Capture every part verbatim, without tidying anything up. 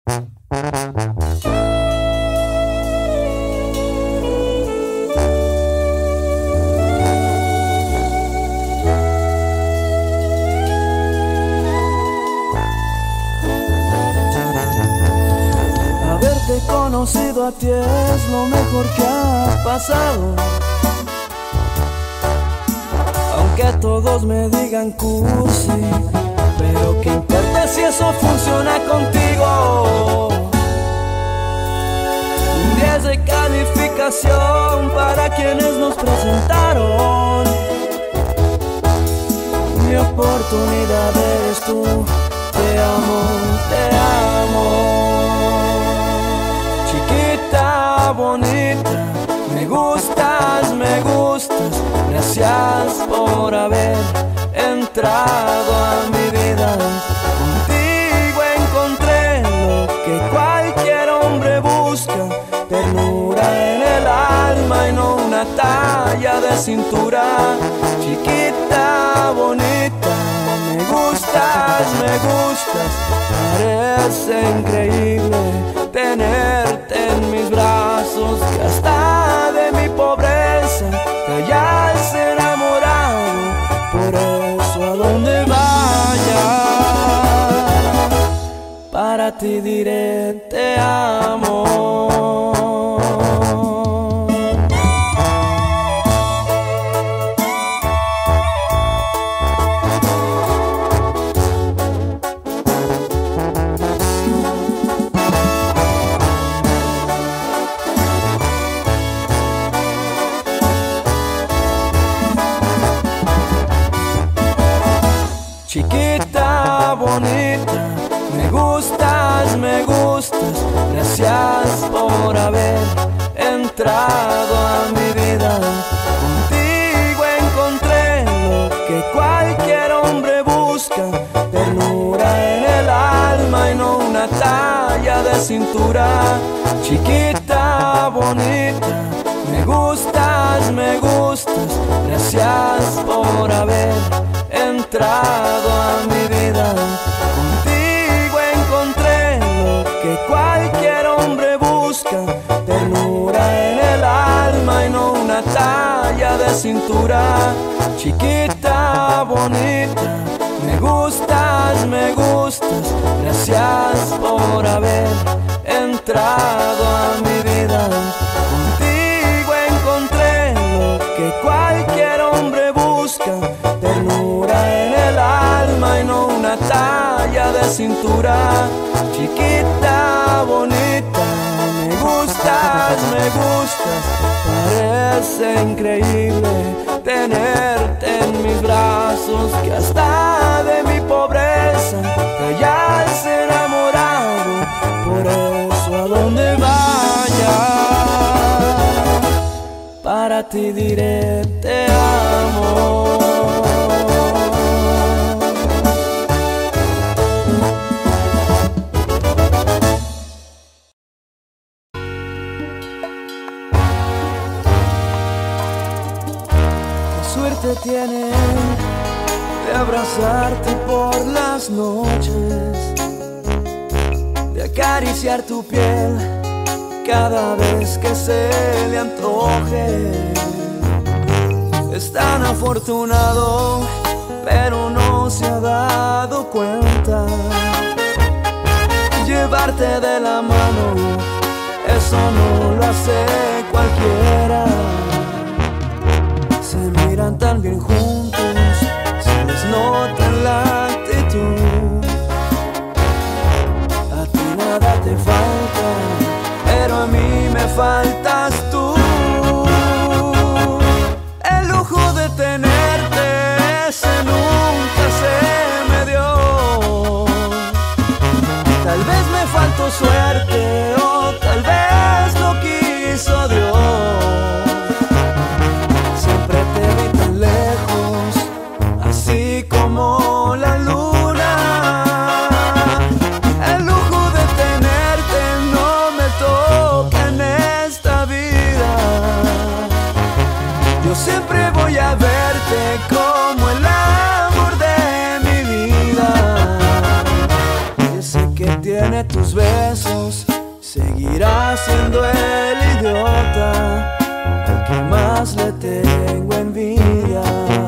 Haberte conocido a ti es lo mejor que ha pasado. Aunque todos me digan cursi, pero qué importa si eso funciona contigo. Un diez de calificación para quienes nos presentaron. Mi oportunidad eres tú. Te amo, te amo. Chiquita, bonita, me gustas, me gustas. Gracias por haber entrado a mi vida. Contigo encontré lo que cualquier hombre busca: ternura en el alma y no una talla de cintura. Chiquita, bonita, me gustas, me gustas. Parece increíble tenerte en mis brazos, que hasta de mi pobreza te hayas enamorado. Por eso a donde vaya, para ti diré te amo. Chiquita, bonita, me gustas, me gustas. Gracias por haber entrado a mi vida. Contigo encontré lo que cualquier hombre busca: ternura en el alma y no una talla de cintura. Chiquita, bonita, me gustas, me gustas. Gracias por haber entrado a mi vida. Contigo encontré lo que cualquier hombre busca: ternura en el alma y no una talla de cintura. Chiquita, bonita, me gustas, me gustas. Gracias por haber entrado a mi vida. Contigo encontré lo que cualquier hombre busca: ternura en el alma y no una talla de cintura. Chiquita, bonita, me gustas, me gustas. Parece increíble tenerte en mis brazos, que hasta de mi pobreza te hayas enamorado. Por eso a donde vaya, para ti diré te amo. Suerte tiene de abrazarte por las noches, de acariciar tu piel cada vez que se le antoje. Es tan afortunado, pero no se ha dado cuenta. Llevarte de la mano, eso no lo hace cualquiera. Se miran tan bien juntos, se les nota en la actitud. A ti nada te falta, pero a mí me faltas tú. El lujo de tenerte, ese nunca se me dio. Tal vez me faltó suerte, o tal vez lo quiso Dios. Como la luna, el lujo de tenerte no me toca en esta vida. Yo siempre voy a verte como el amor de mi vida. Ese que tiene tus besos, seguirá siendo el idiota al que más le tengo envidia.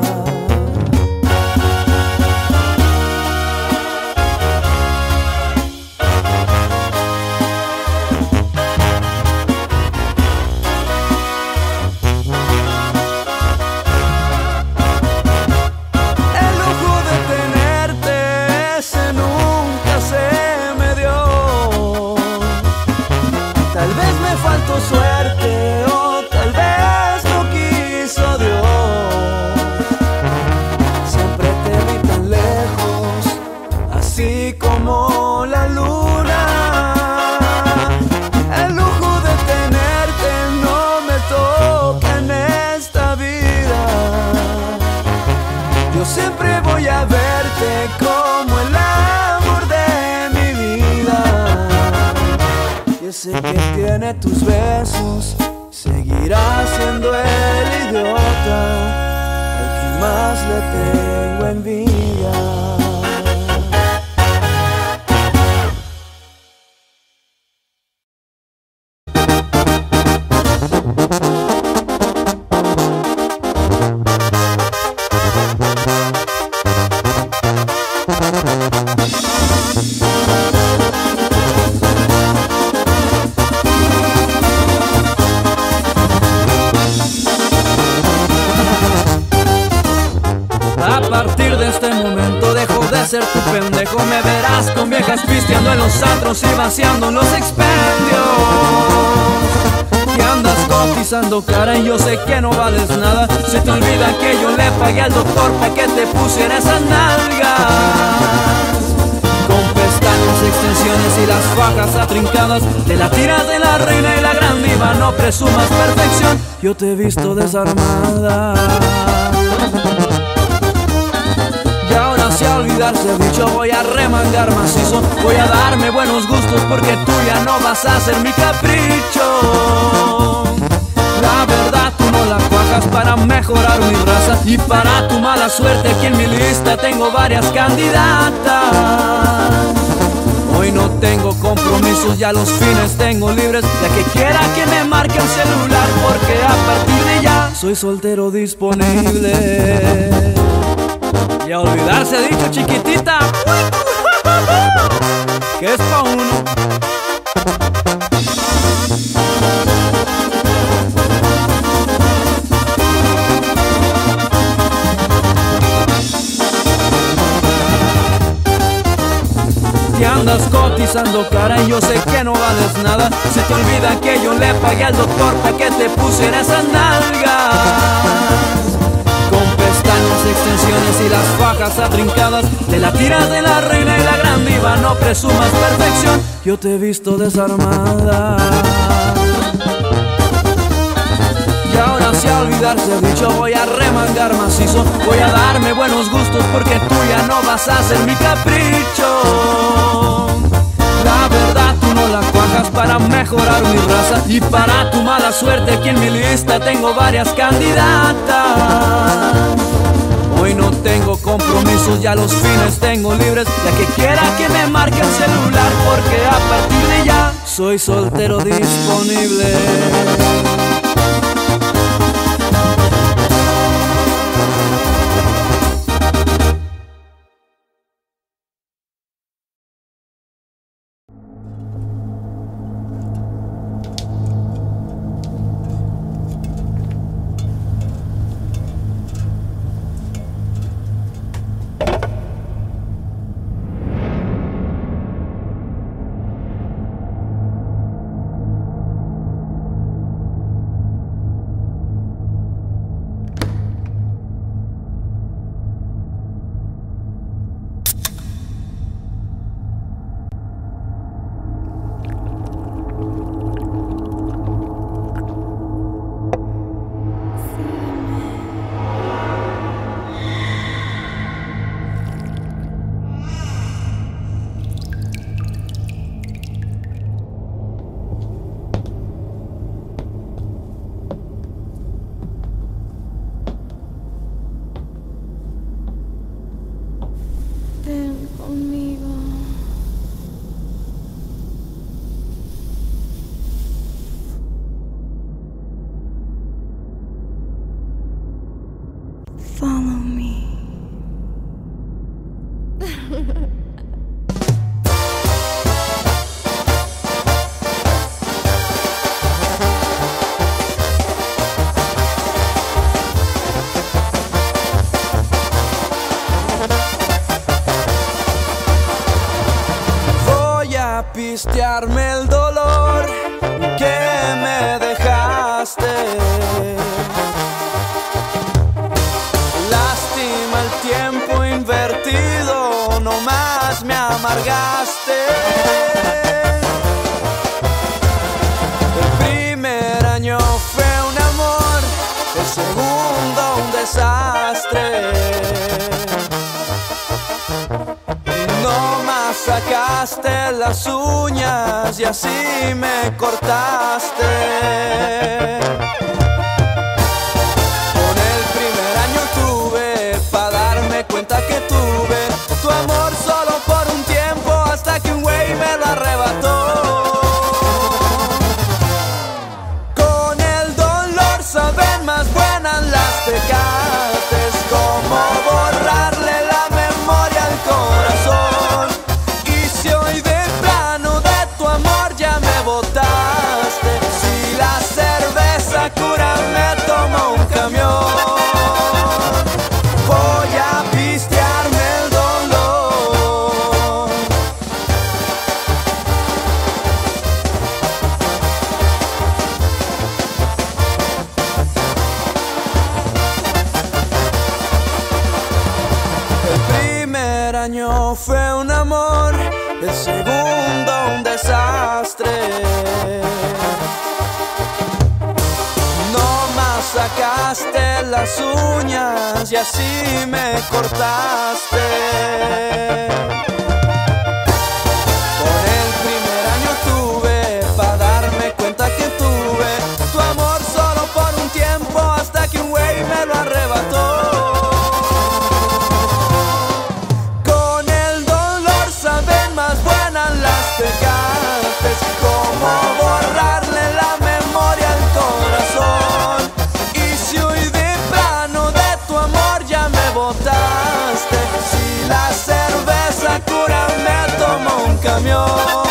Suerte o tal vez no quiso Dios. Siempre te vi tan lejos, así como la luna. El lujo de tenerte no me toca en esta vida. Yo siempre voy a verte como el amor de mi vida. Y ese que tiene tus besos seguirá siendo el idiota al que más le tengo envidia. A partir de este momento dejo de ser tu pendejo. Me verás con viejas pisteando en los antros y vaciando los expendios. Que andas cotizando cara y yo sé que no vales nada. Se te olvida que yo le pagué al doctor pa' que te pusiera esas nalgas. Con pestañas, extensiones y las fajas atrincadas, te la tiras de la reina y la gran diva. No presumas perfección, yo te he visto desarmada. Y ahora si a olvidarse dicho voy a remangar macizo. Voy a darme buenos gustos porque tú ya no vas a ser mi capricho. La verdad tú no la cuajas para mejorar mi raza. Y para tu mala suerte aquí en mi lista tengo varias candidatas. Hoy no tengo compromisos, ya los fines tengo libres. La que quiera que me marque el celular, porque a partir de ya soy soltero disponible. Y a olvidarse dicho, chiquitita, que es pa' uno. Que andas cotizando cara y yo sé que no vales nada. Se te olvida que yo le pagué al doctor pa' que te pusiera esas nalgas. Extensiones y las fajas atrincadas, te la tiras de la reina y la gran diva. No presumas perfección, yo te he visto desarmada. Y ahora si a olvidarse dicho voy a remangar macizo. Voy a darme buenos gustos porque tú ya no vas a ser mi capricho. La verdad tú no la cuajas para mejorar mi raza. Y para tu mala suerte aquí en mi lista tengo varias candidatas. Hoy no tengo compromisos, ya los fines tengo libres. La que quiera que me marque el celular, porque a partir de ya soy soltero disponible. Pistearme el dolor que me dejaste. Lástima el tiempo invertido, no más me amargaste. El primer año fue un amor, el segundo un desastre. No más sacaste las uñas y así me cortaste. Con el primer año tuve pa' darme cuenta que tuve tu amor solo por un tiempo, hasta que un güey me lo arrebató. Con el dolor saben más buenas las tecates, como borrarle la memoria al corazón. Y si hoy de plano de tu amor ya me botaste, si la cerveza cura me tomo un camión, voy a pistearme el dolor. El primer año fue un amor, el segundo un desastre. No más sacaste las uñas y así me cortaste. Por el primer año tuve pa' darme cuenta que tuve tu amor solo por un tiempo, hasta que un güey me lo arrebató. Con el dolor saben más buenas las tecates, como borrarle la memoria al corazón. Y si hoy de plano de tu amor ya me botaste, si la cerveza cura me tomo un camión,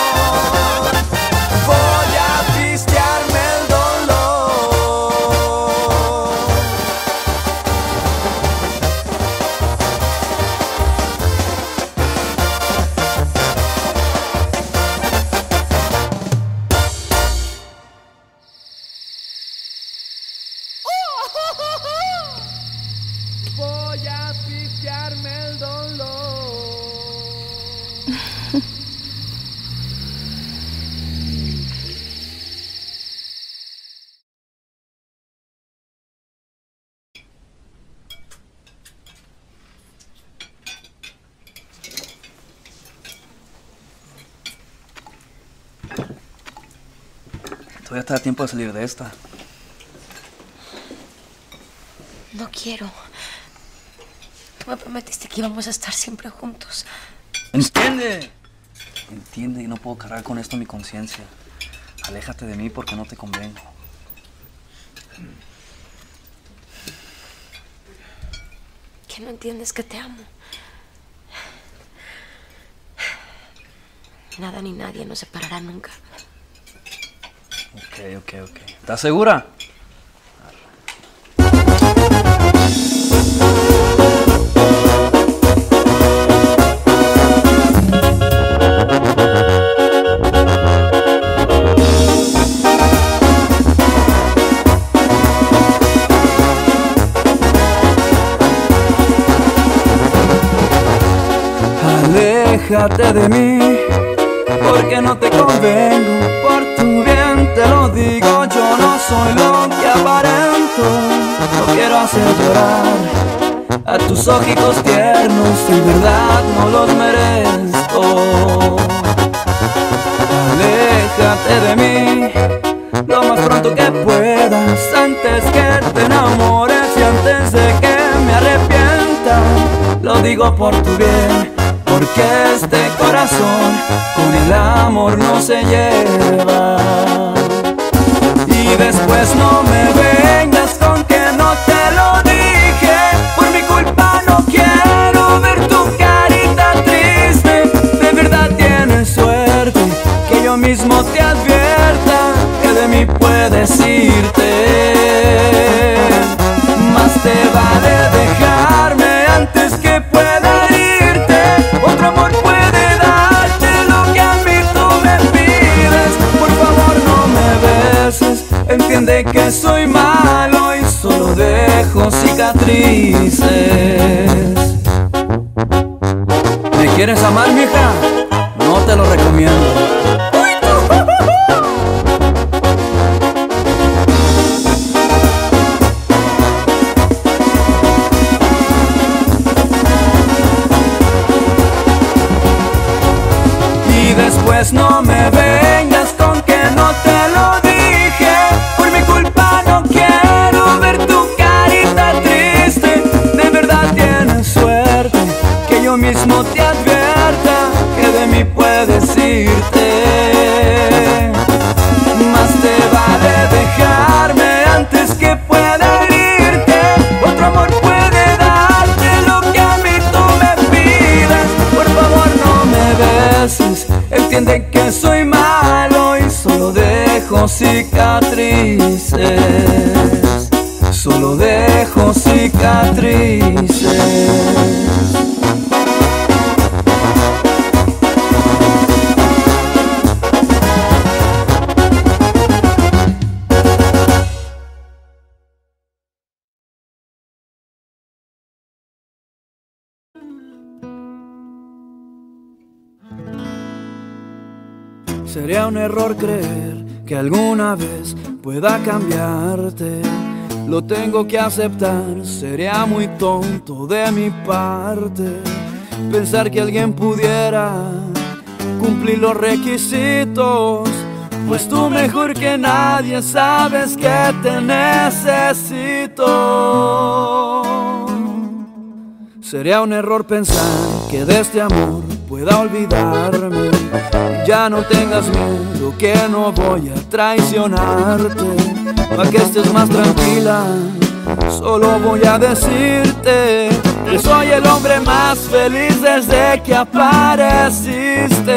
voy a pistearme el dolor. Voy a pistearme el dolor. Todavía está a tiempo de salir de esta. No quiero. Tú me prometiste que íbamos a estar siempre juntos. ¡Entiende! Entiende que no puedo cargar con esto en mi conciencia. Aléjate de mí porque no te convengo. ¿Que no entiendes que te amo? Nada ni nadie nos separará nunca. Ok, ok, ok. ¿Estás segura? Aléjate de mí, porque no te convengo. Por tu bien te lo digo, yo no soy lo que aparento. No quiero hacer llorar a tus ojitos tiernos, en verdad no los merezco. Aléjate de mí lo más pronto que puedas, antes que te enamores y antes de que me arrepienta. Lo digo por tu bien, porque este corazón con el amor no se lleva. Y después no me vengas con que no te lo dije. Por mi culpa no quiero ver tu carita triste. mismo te advierta que de mí puedes irte. Más te vale dejarme antes que pueda herirte. Otro amor puede darte lo que a mí tú me pides. Por favor no me beses, entiende que soy malo y solo dejo cicatrices. ¿Me quieres amar, mija? No te lo recomiendo. Después no me vengas con que no te lo dije. Por mi culpa no quiero ver tu carita triste. De verdad tienes suerte que yo mismo te advierta que de mí puedes irte. Más te vale dejarme antes que pueda herirte. Otro amor puede darte lo que a mí tú me pides. Por favor no me beses, entiende que soy malo y solo dejo cicatrices. Solo dejo cicatrices. Sería un error creer que alguna vez pueda cambiarte. Lo tengo que aceptar, sería muy tonto de mi parte pensar que alguien pudiera cumplir los requisitos. Pues tú mejor que nadie sabes que te necesito. Sería un error pensar que de este amor pueda olvidarme. Ya no tengas miedo que no voy a traicionarte. Pa' que estés más tranquila, solo voy a decirte que soy el hombre más feliz desde que apareciste.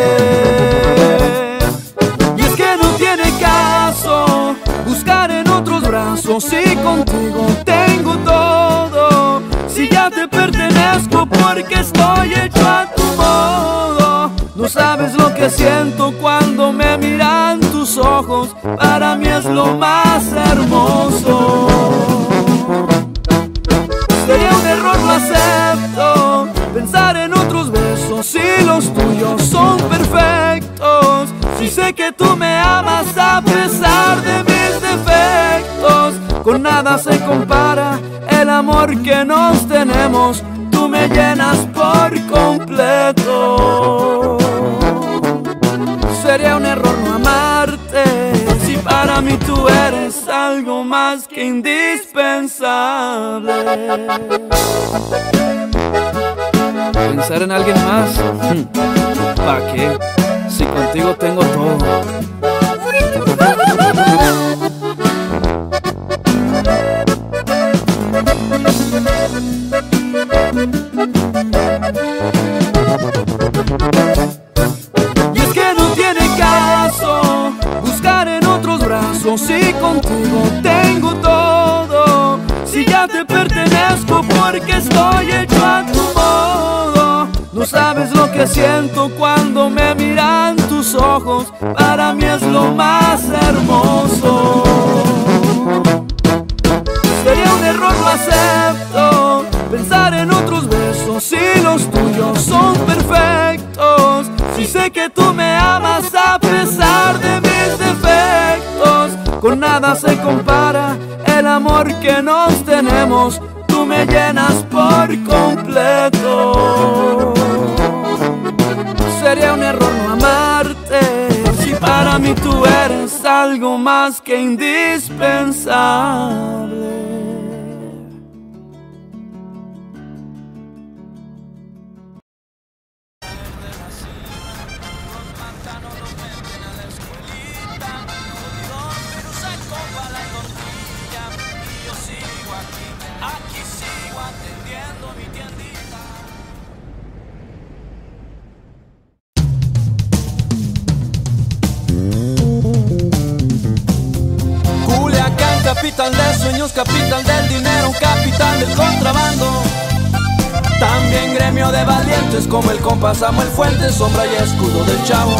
Y es que no tiene caso buscar en otros brazos si contigo tengo todo. Si ya te pertenezco porque estoy hecho a tu modo. No sabes lo que siento cuando me miran tus ojos. Para mí es lo más hermoso. Sería un error, lo acepto, pensar en otros besos si los tuyos son perfectos. Si sé que tú me amas a pesar de mis defectos. Con nada se compara el amor que nos tenemos. Tú me llenas por completo. Sería un error no amarte si para mí tú eres algo más que indispensable. Pensar en alguien más, ¿pa' qué? Si contigo tengo todo. Y es que no tiene caso buscar en otros brazos si contigo tengo todo. Si ya te pertenezco porque estoy hecho a tu modo. No sabes lo que siento cuando me miran tus ojos. Para mí es lo más hermoso. Sería un error, lo acepto, pensar en otros besos si los tuyos son perfectos. Si sé que tú me amas a pesar de mis defectos. Con nada se compara el amor que nos tenemos. Tú me llenas por completo. Sería un error no amarte si para mí tú eres algo más que indispensable. capital del dinero, capitán del contrabando. También gremio de valientes como el compa Samuel Fuentes, sombra y escudo del Chavo.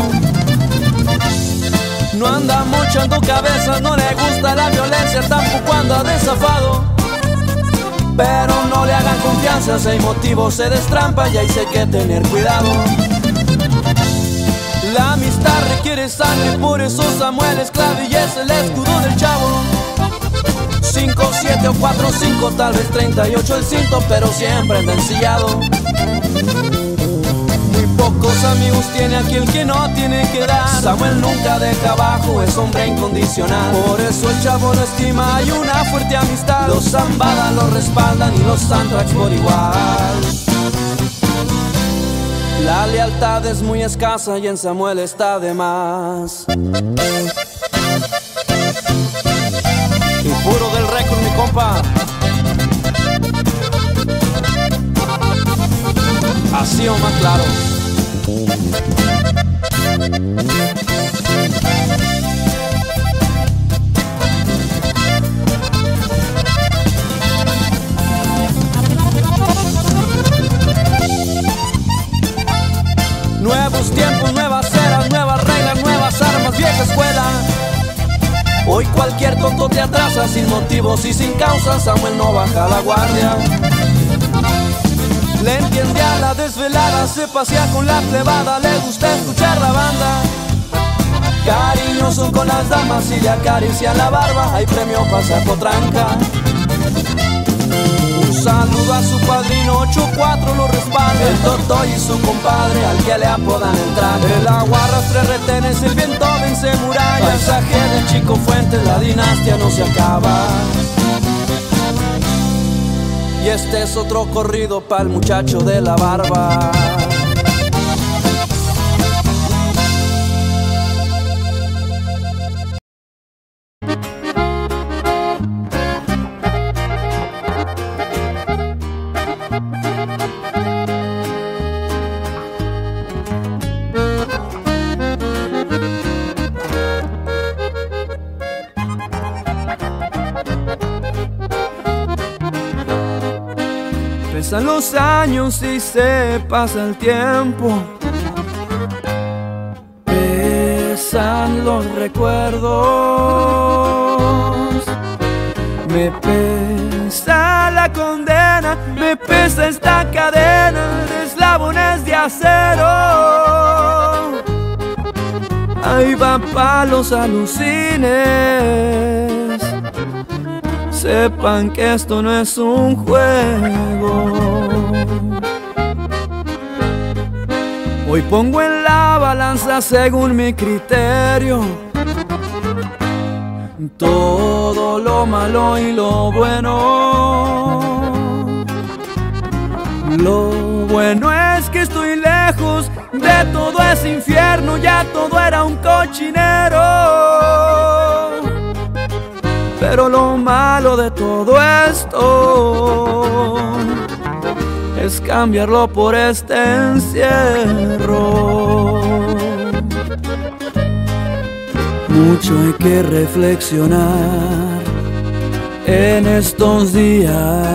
No anda mochando cabezas, no le gusta la violencia, tampoco anda desafado. Pero no le hagan confianza, si hay motivo se destrampa y ahí sí hay que tener cuidado. La amistad requiere sangre, por eso Samuel es clave y es el escudo del Chavo. Cinco, siete o cuatro, cinco, tal vez treinta y ocho el cinto, pero siempre anda ensillado. Muy pocos amigos tiene aquí el que no tiene que dar. Samuel nunca deja abajo, es hombre incondicional. Por eso el Chavo lo estima, hay una fuerte amistad. Los Zambada lo respaldan y los Antrax por igual. La lealtad es muy escasa y en Samuel está de más. Y puro del récord, mi compa. Así o más claro. Nuevos tiempos, nuevas eras, nuevas reglas, nuevas armas, vieja escuela. Hoy cualquier tonto te atrasa sin motivos y sin causa. Samuel no baja la guardia. Le entiende a la desvelada, se pasea con la plebada, le gusta escuchar la banda. Cariñoso con las damas y le acaricia la barba, hay premio pa' sacotranca. Un saludo a su padrino, ocho cuatro lo respalda, el Toto y su compadre al que le apodan el traje. El agua arrastra retenes, el viento vence murallas. Paisaje del Chico Fuentes, la dinastía no se acaba. Y este es otro corrido pa'l muchacho de la barba. Pasan los años y se pasa el tiempo, pesan los recuerdos. Me pesa la condena, me pesa esta cadena de eslabones de acero. Ahí van palos alucines. Sepan que esto no es un juego. Hoy pongo en la balanza según mi criterio todo lo malo y lo bueno. Lo bueno es que estoy lejos de todo ese infierno, ya todo era un cochinero. Pero lo malo de todo esto es cambiarlo por este encierro. Mucho hay que reflexionar en estos días.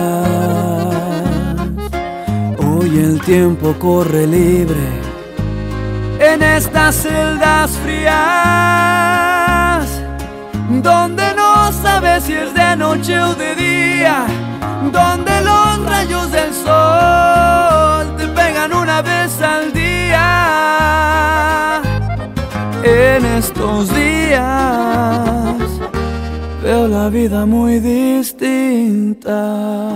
Hoy el tiempo corre libre en estas celdas frías, donde no sabes si es de noche o de día, donde los rayos del sol te pegan una vez al día. En estos días veo la vida muy distinta.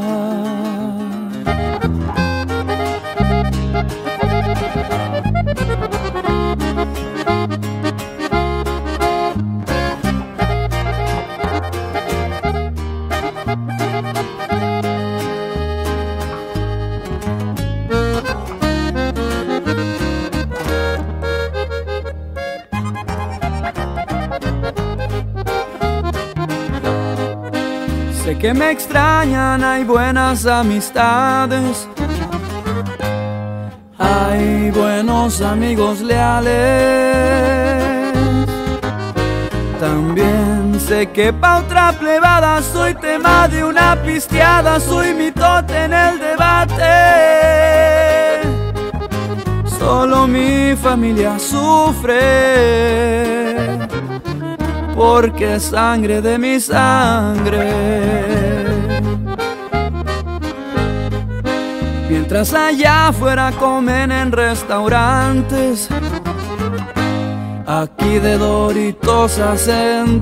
Sé que me extrañan, hay buenas amistades, hay buenos amigos leales. También sé que pa' otra plebada soy tema de una pisteada, soy mitote en el debate. Solo mi familia sufre, porque es sangre de mi sangre. Mientras allá afuera comen en restaurantes, aquí de Doritos hacen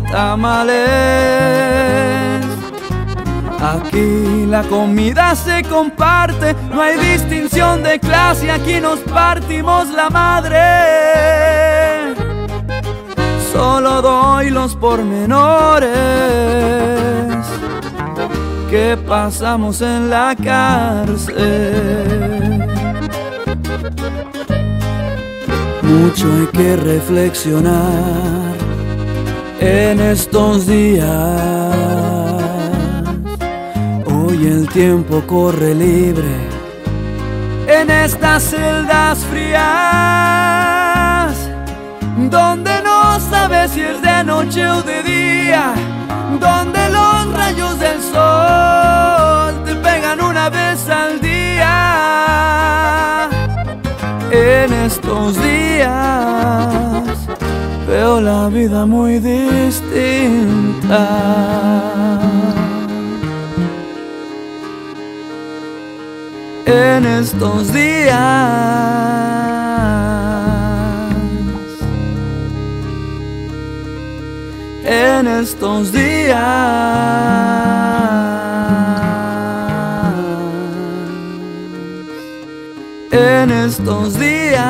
tamales. Aquí la comida se comparte, no hay distinción de clase, aquí nos partimos la madre. Solo doy los pormenores que pasamos en la cárcel. Mucho hay que reflexionar en estos días. Hoy el tiempo corre libre en estas celdas frías, donde no sabes si es de noche o de día, donde los rayos del sol te pegan una vez al día. En estos días veo la vida muy distinta. En estos días, en estos días, en estos días,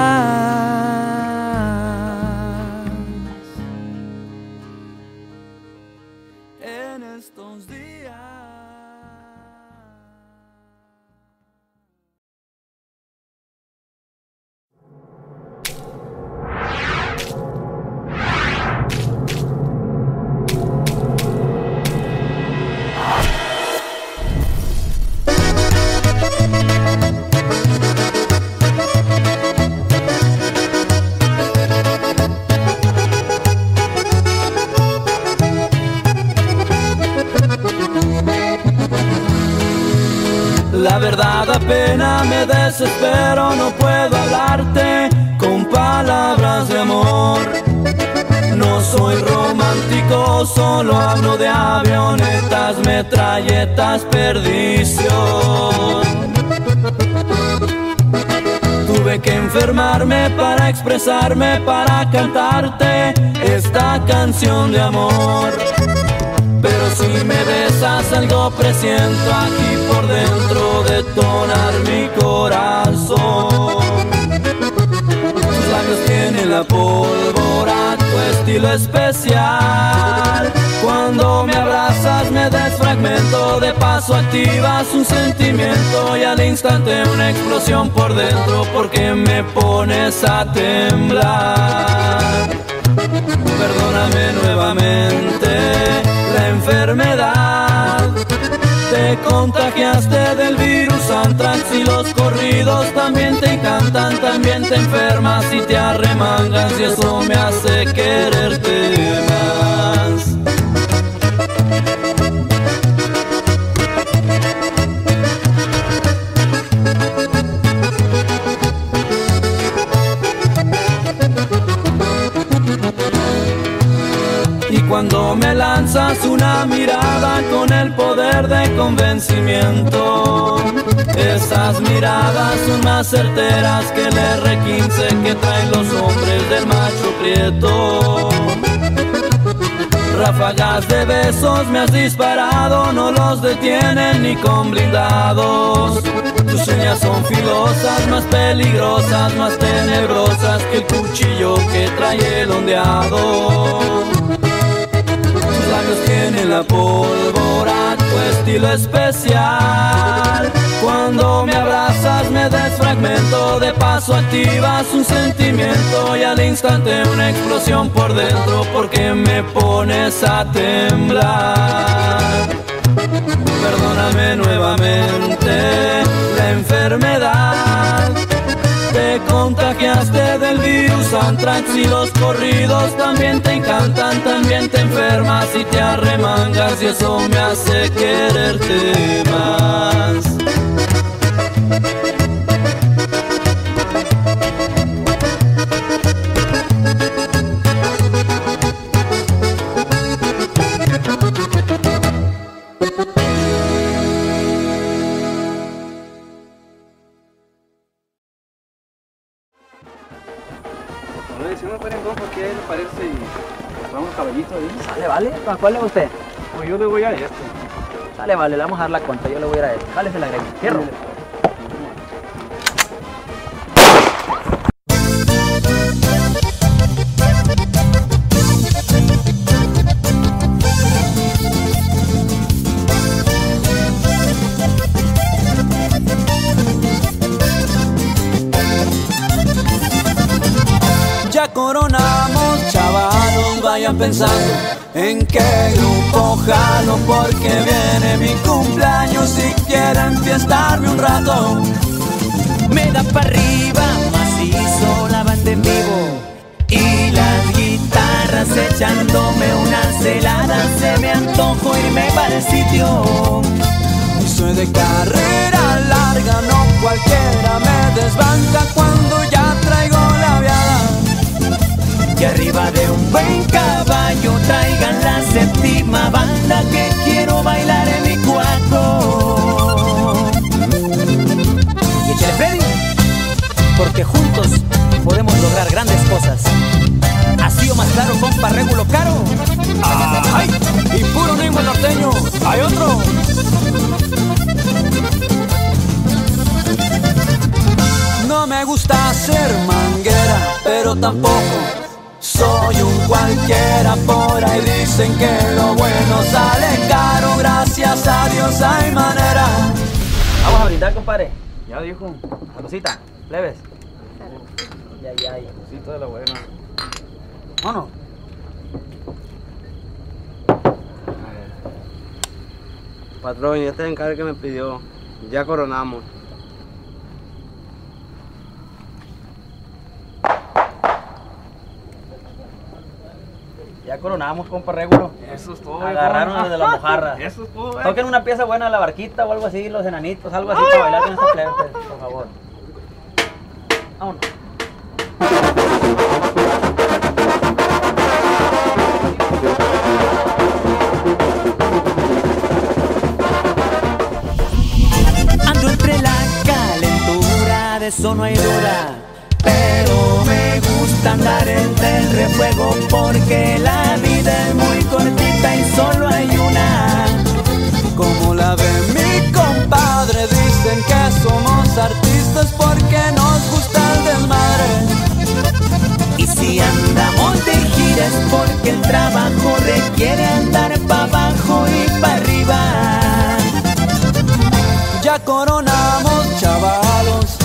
en estos días. La verdad apenas me desespero, no puedo hablarte con palabras de amor. No soy romántico, solo hablo de avionetas, metralletas, perdición. Tuve que enfermarme para expresarme, para cantarte esta canción de amor. Pero si me besas algo presiento aquí por dentro detonar mi corazón. Tus labios tienen la pólvora, tu estilo especial. Cuando me abrazas me desfragmento, de paso activas un sentimiento y al instante una explosión por dentro porque me pones a temblar. Perdóname nuevamente la enfermedad, te contagiaste del virus antrax y los corridos también te encantan, también te enfermas y te arremangas y eso me hace quererte más. Cuando me lanzas una mirada con el poder de convencimiento, esas miradas son más certeras que el erre quince que traen los hombres del macho prieto. Ráfagas de besos me has disparado, no los detienen ni con blindados. Tus señas son filosas, más peligrosas, más tenebrosas que el cuchillo que trae el ondeado. Tus labios tienen la pólvora, tu estilo especial. Cuando me abrazas me desfragmento, de paso activas un sentimiento y al instante una explosión por dentro porque me pones a temblar. Perdóname nuevamente la enfermedad, te contagiaste del virus antrax y los corridos también te encantan, también te enfermas y te arremangas y eso me hace quererte más. Si no ponen dos, ¿qué le parece si vamos caballito ahí? Sale, vale. ¿A cuál le va usted? Pues yo le voy a este. Sale, vale, le vamos a dar la cuenta. Yo le voy a ir a él. Jálese la greña. Fierro. Ya coronamos, chavalos, vayan pensando en qué grupo jalo, porque viene mi cumpleaños y quieren fiestarme un rato. Me da para arriba, macizo, la banda en vivo y las guitarras echándome unas heladas. Se me antojo irme para el sitio. Soy de carrera larga, no cualquiera me desbanca cuando ya traigo la viada. Y arriba de un buen caballo traigan la séptima banda, que quiero bailar en mi cuarto. Y échale Freddy, porque juntos podemos lograr grandes cosas. Así o más claro, compa Régulo Caro. ¡Ay! Y puro Nimo norteño, hay otro. No me gusta ser manguera, pero tampoco soy un cualquiera. Por ahí dicen que lo bueno sale caro, gracias a Dios hay manera. Vamos a brindar, compadre. Ya dijo. Salucita, plebes. Ya, ya, ya. Cosita de la buena. Vámonos. Patrón, este es el encargo que me pidió. Ya coronamos. Ya coronamos, compa Régulo. Eso es todo. Agarraron desde la mojarra. Eso es todo. eh. Toquen una pieza buena de la barquita o algo así, los enanitos, algo así para bailar con esta plebe, pues, por favor. Vámonos. Ando entre la calentura, de eso no hay duda, pero me gusta andar entre el refuego, porque la vida es muy cortita y solo hay una. Como la ve mi compadre, dicen que somos artistas porque nos gusta el desmadre. Y si andamos de gira es porque el trabajo requiere andar pa' abajo y pa' arriba. Ya coronamos, chavalos.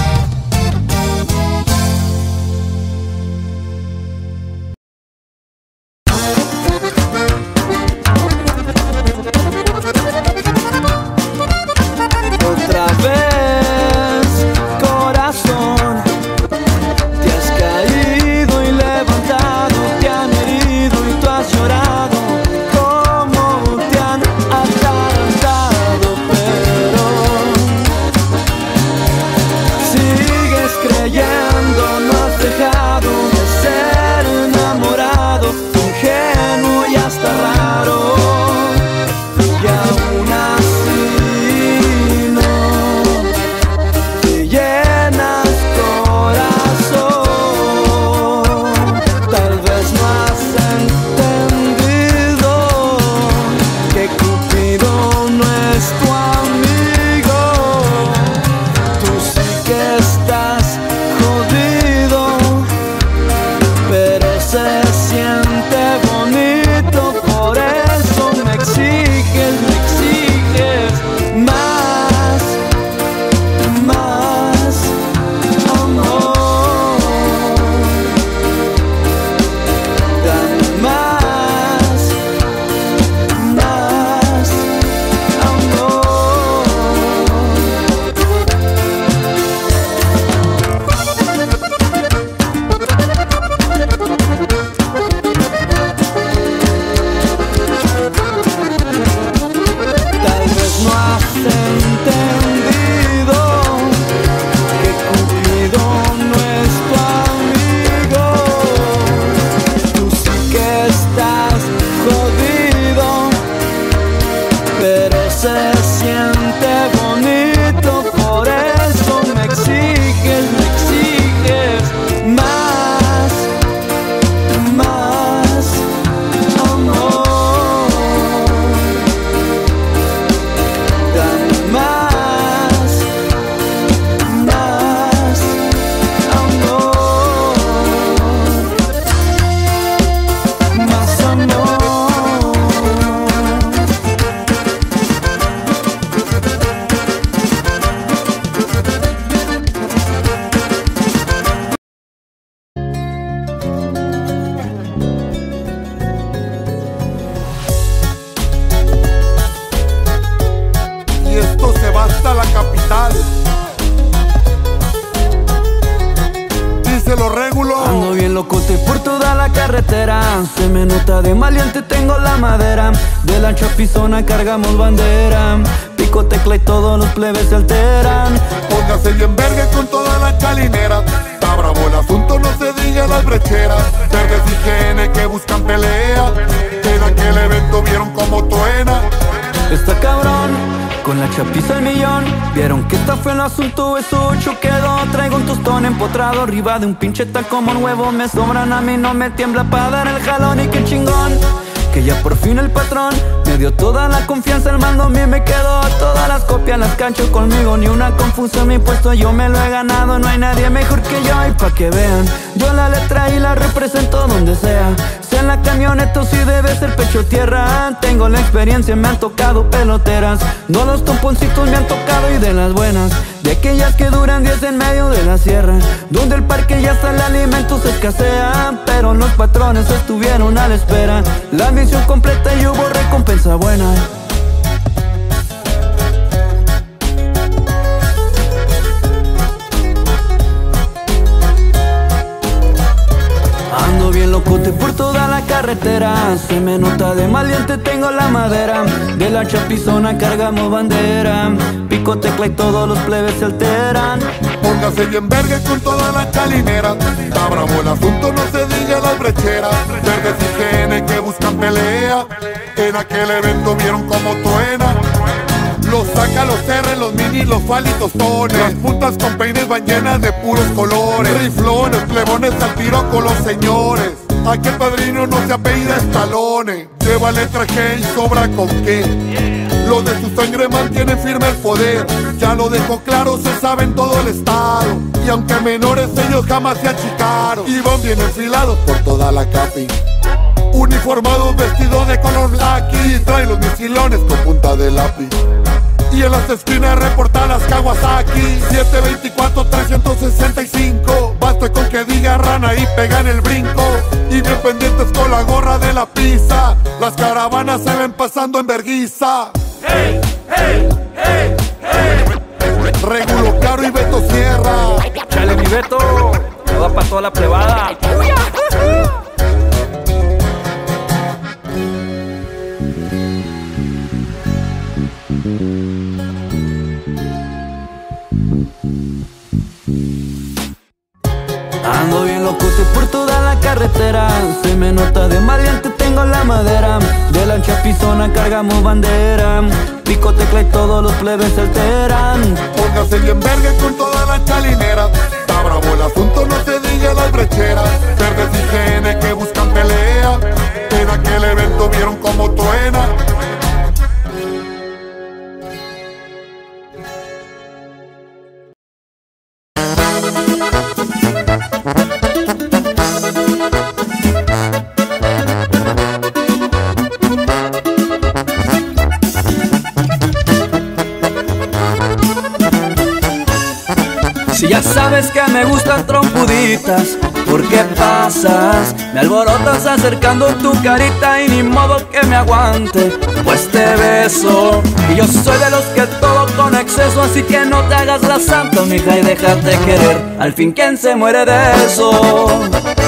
Otra vez, corazón, te has caído y levantado, te han herido y tú has llorado, como te han atarantado, pero díselo, Régulo. Ando bien locote por toda la carretera, se me nota de maleante, tengo la madera. De la chapizona cargamos bandera, pico, tecla y todos los plebes se alteran. Póngase bien verga con toda la chalinera. Está bravo el asunto, no se diga las brecheras. Verdes y genes que buscan pelea. En aquel evento vieron como truena. Está cabrón, con la chapiza al millón. Vieron que esta fue el asunto, eso ocho quedó. Traigo un tostón empotrado arriba de un pinche tal como un huevo. Me sobran, a mí no me tiembla para dar el jalón. Y qué chingón, que ya por fin el patrón me dio toda la confianza, el mando a mí me quedó. Todas las copias las cancho conmigo, ni una confusión, mi puesto yo me lo he ganado. No hay nadie mejor que yo y pa' que vean, yo la letra y la represento donde sea. Sea en la camioneta o si debe ser pecho tierra. Tengo la experiencia, me han tocado peloteras. No los tomponcitos me han tocado y de las buenas, de aquellas que duran diez en medio de la sierra, donde el parque ya está, el alimento se escasea. Pero los patrones estuvieron a la espera, la misión completa y hubo recompensa buena. Ando bien locote por toda la carretera, se me nota de maleante, tengo la madera. De la chapizona cargamos bandera, pico, tecla y todos los plebes se alteran. Póngase bien verga con toda la chalinera. Está bravo el asunto, no se diga las brecheras. Verdes y genes que buscan pelea. En aquel evento vieron como truena. Los saca, los R, los mini, los falitos tones. Las putas con peines van llenas de puros colores. Riflones, plebones al tiro con los señores. Aquel padrino no se apellida Estalone. Lleva letra G y sobra con qué. Los de su sangre mantienen firme el poder. Ya lo dejó claro, se sabe en todo el estado. Y aunque menores ellos jamás se achicaron. Y van bien enfilados por toda la capi, uniformados vestidos de color black. Y traen los misilones con punta de lápiz. Y en las esquinas reportan las Kawasaki. Siete veinticuatro trescientos sesenta y cinco. Basta con que diga rana y pegan el brinco. Y bien pendientes con la gorra de la pizza. Las caravanas se ven pasando en verguiza. Hey, hey, hey, hey. Régulo, Caro y Beto Sierra. Chale mi Beto, no va pa' toda la plebada. Ando bien locote por toda la carretera, se me nota de maleante, tengo la madera. De la chapizona cargamos bandera, pico, tecla y todos los plebes se alteran. Póngase bien verga con toda la chalinera. Está bravo el asunto, no se diga las brecheras. Verdes y genes que buscan pelea. En aquel evento vieron como truena. Si ya sabes que me gustan trompuditas, ¿por qué pasas? Me alborotas acercando tu carita y ni modo que me aguante, pues te beso. Y yo soy de los que todo con exceso, así que no te hagas la santa, mija, y déjate querer. Al fin, ¿quién se muere de eso?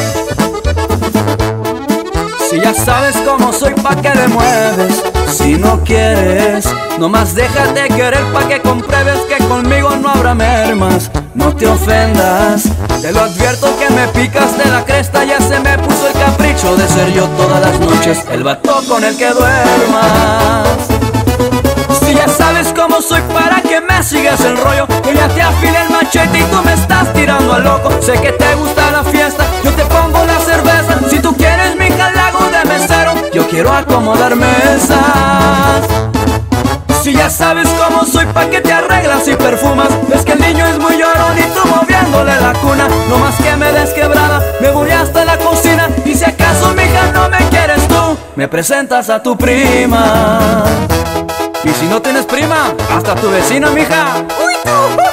Si ya sabes cómo soy, pa' que le mueves. Si no quieres, nomás déjate querer pa' que compruebes que conmigo no habrá mermas. No te ofendas, te lo advierto que me picas de la cresta. Ya se me puso el capricho de ser yo todas las noches el vato con el que duermas. Si ya sabes cómo soy, para que me sigas el rollo, que ya te afilé el machete y tú me estás tirando al loco. Sé que te gusta la fiesta, yo te pongo la cerveza. Si tú quieres, mija, la hago de mesero, yo quiero acomodar mesas. Si ya sabes cómo soy, pa' que te arreglas y perfumas. Ves que el niño es muy llorón y tú moviéndole la cuna. No más que me des quebrada, me voy hasta la cocina. Y si acaso, mija, no me quieres tú, me presentas a tu prima. Y si no tienes prima, hasta tu vecina, mija. ¡Uy, tú!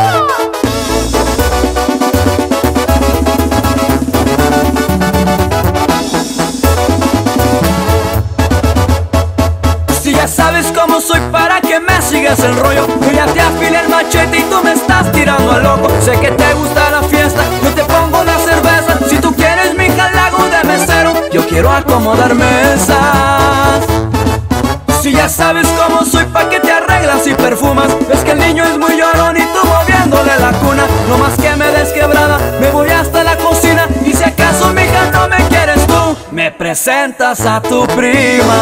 Si ya sabes cómo soy, para que me sigas el rollo, yo ya te afilé el machete y tú me estás tirando al loco. Sé que te gusta la fiesta, yo te pongo la acomodar mesas. Si ya sabes cómo soy, pa' que te arreglas y perfumas. Ves que el niño es muy llorón y tú moviéndole la cuna. No más que me des quebrada, me voy hasta la cocina. Y si acaso, mija, no me quieres tú, me presentas a tu prima.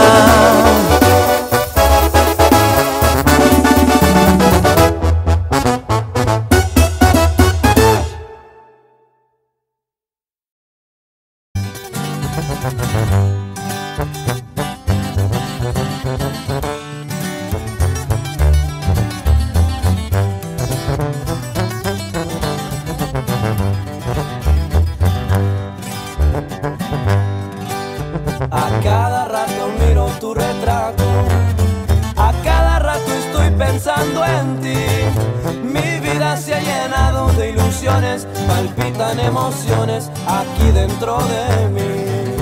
A cada rato miro tu retrato, a cada rato estoy pensando en ti. Mi vida se ha llenado de ilusiones, palpitan emociones aquí dentro de mí.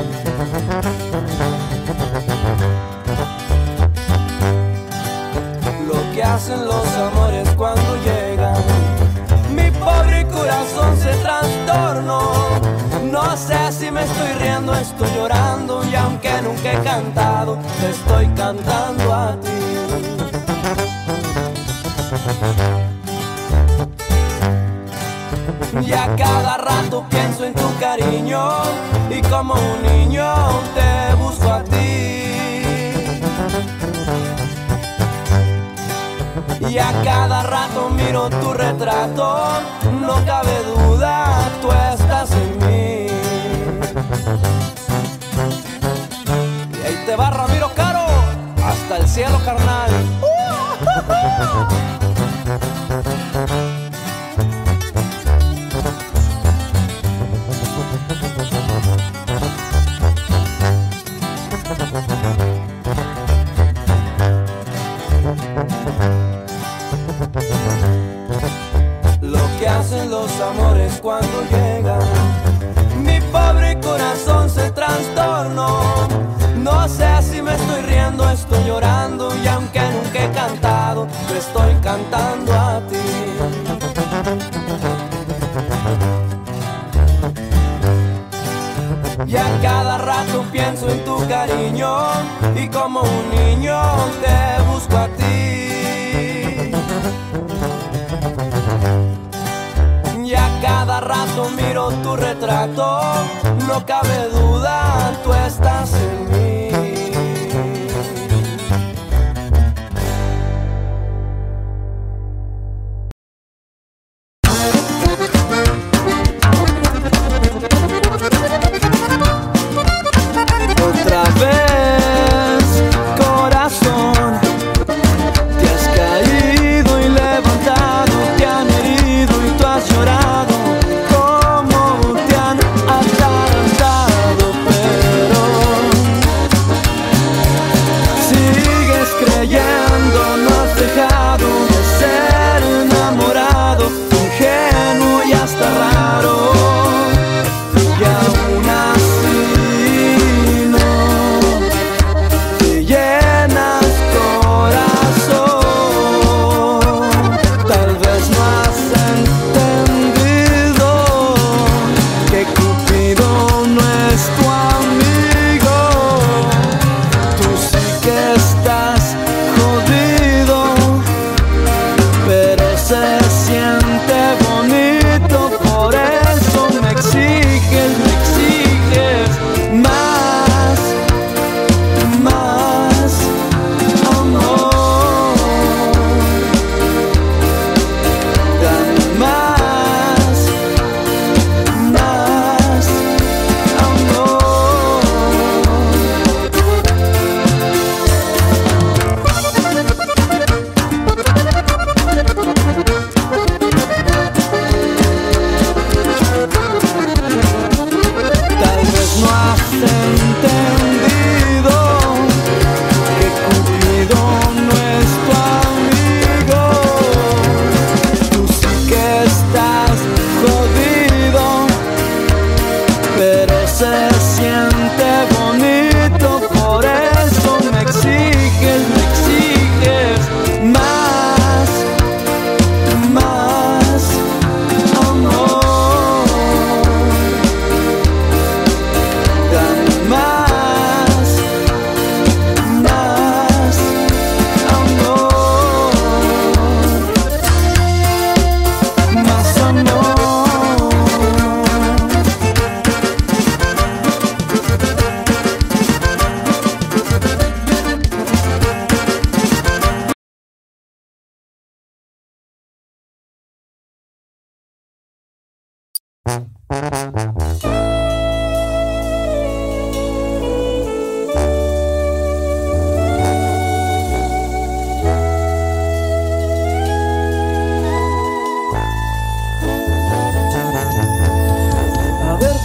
Lo que hacen los amores cuando llegan, mi pobre corazón se trastornó. No sé si me estoy riendo, estoy llorando, y aunque nunca he cantado, te estoy cantando a ti. Y a cada rato pienso en tu cariño, y como un niño te busco a ti. Y a cada rato miro tu retrato, no cabe duda, tú estás en mí. Y ahí te va Ramiro Caro, hasta el cielo, carnal. Lo que hacen los amores cuando llegan, mi pobre corazón se trastornó. No sé si me estoy riendo, estoy llorando, y aunque nunca he cantado, te estoy cantando a ti. Y a cada rato pienso en tu cariño, y como un niño te busco a ti. Y a cada rato miro tu retrato, no cabe duda, tú estás en mí. Otra vez, corazón, te has caído y levantado, te han herido y tú has llorado. ¿Cómo te han atarantado?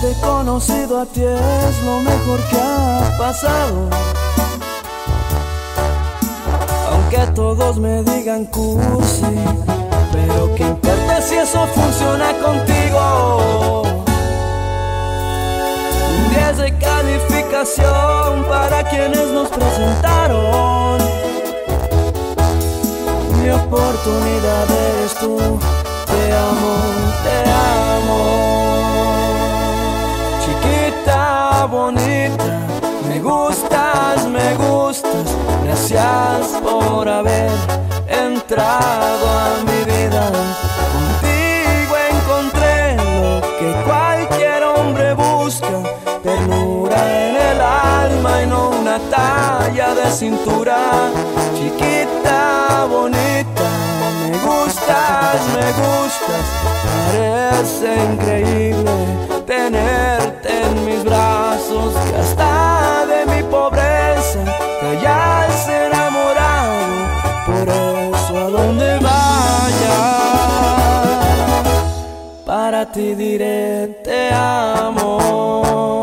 haberte conocido a ti es lo mejor que ha pasado. Aunque todos me digan cursi, pero que importa si eso funciona contigo. Un diez de calificación para quienes nos presentaron. Mi oportunidad eres tú. Te amo, te amo. Chiquita, bonita, me gustas, me gustas. Gracias por haber entrado a mi vida. Contigo encontré lo que cualquier hombre busca. Ternura en el alma y no una talla de cintura. Chiquita, bonita, me gustas, me gustas. Parece increíble tenerte en mis brazos, que hasta de mi pobreza te hayas enamorado. Por eso a donde vaya, para ti diré te amo.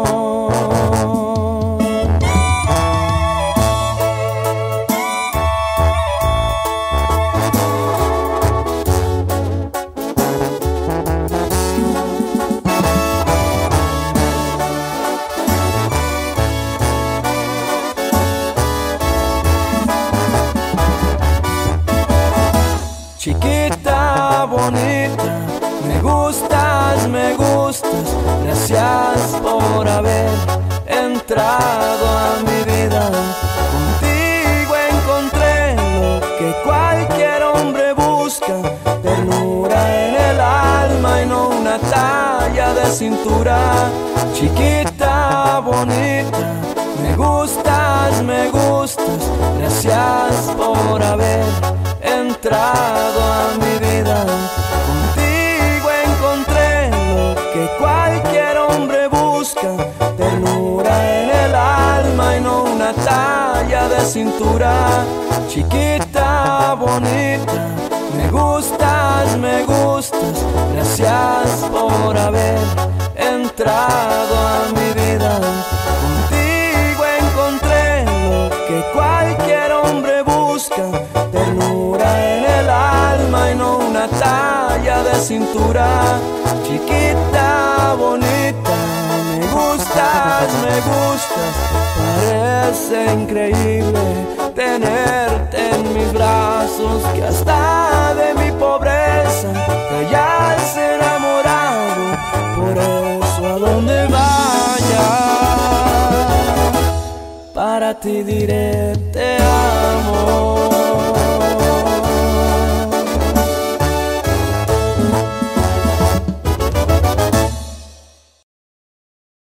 Chiquita, bonita, me gustas, me gustas. Gracias por haber entrado a mi vida. Contigo encontré lo que cualquier hombre busca. Ternura en el alma y no una talla de cintura. Chiquita, bonita, me gustas, me gustas. Gracias por haber entrado a mi vida. Contigo encontré lo que cualquier hombre busca. Ternura en el alma y no una talla de cintura. Chiquita, bonita, me gustas, me gustas. Gracias por haber entrado a mi vida. Contigo encontré lo que cualquier hombre busca. Ternura en el alma y no una talla de cintura. Chiquita, bonita, me gustas, me gustas. Parece increíble tenerte en mis brazos, que hasta de mi pobreza te hayas enamorado. Por eso a donde vaya, para ti diré te amo.